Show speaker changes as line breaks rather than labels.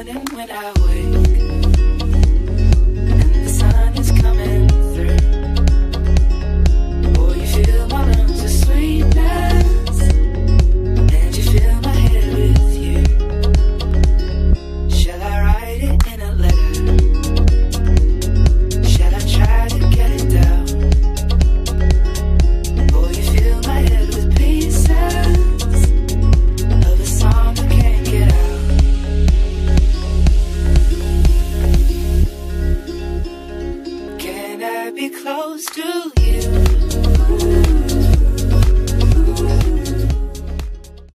morning when I wake and the sun is coming through. Boy, you fill my lungs with sweetness and you fill my head with you. Shall I write it in a letter? Shall I try to get it down? Boy, you fill my head with pieces of a song I can't get out. Can I be close to you?